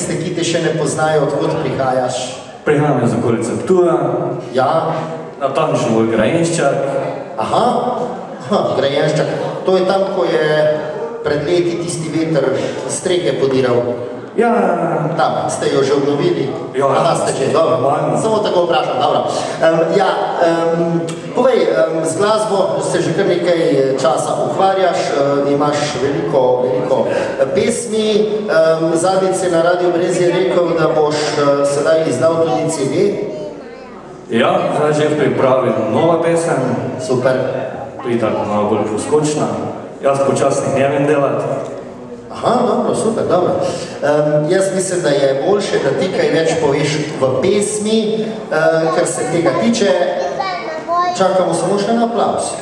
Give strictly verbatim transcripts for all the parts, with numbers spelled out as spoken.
tiste, ki te še ne poznajo, odkot prihajaš? Prihajam iz okolice Ptuja. Ja. Natančno v Grajenščak. Aha, Aha Grajenščak. To je tam, ko je pred leti tisti veter strehe podiral. Ja. Tam, ste jo že obnovili? Ja. Aha, ste že, dobro. Samo tako vprašam, dobro. Um, ja, um, povej, um, z glasbo se že kar nekaj časa ukvarjaš, um, imaš veliko, veliko pesmi. Um, zadnjič si na Radio Brezje rekel, da boš uh, sedaj izdal tudi C D. Ja, zdaj že pripravim nova pesem. Super. To je tako malo bolj poskočna. Jaz počasno ne vem delati. Aha, dobro, super, dobro. Um, jaz mislim, da je boljše, da ti kaj več poveš v pesmi, uh, kar se tega tiče. Čakamo samo še na aplauz.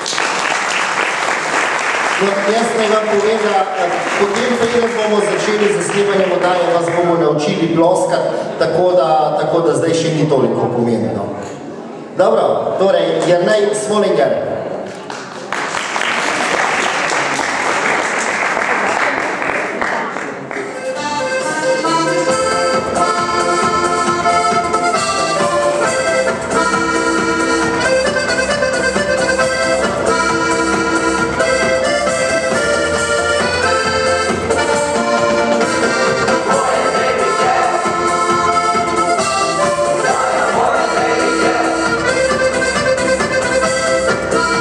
No, jaz naj vam povem, da potem preden bomo začeli z snemanjem oddaje, vas bomo naučili ploskati, tako da, tako da zdaj še ni toliko pomembno. Dobro, torej, Jernej Smolinger. Bye.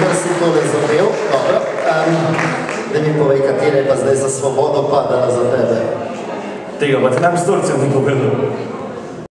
kar si tole zapel, dobro. Um, da mi povej, katere pa zdaj za svobodo padala za tebe. Tega pa te nam s Turcem ni povedal.